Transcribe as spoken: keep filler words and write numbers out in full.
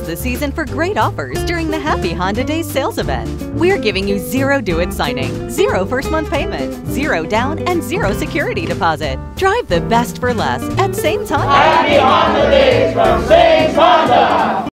the season for great offers during the Happy Honda Days sales event. We're giving you zero do-it signing, zero first month payment, zero down, and zero security deposit. Drive the best for less at Sames Honda. Happy Honda Days from Sames Honda!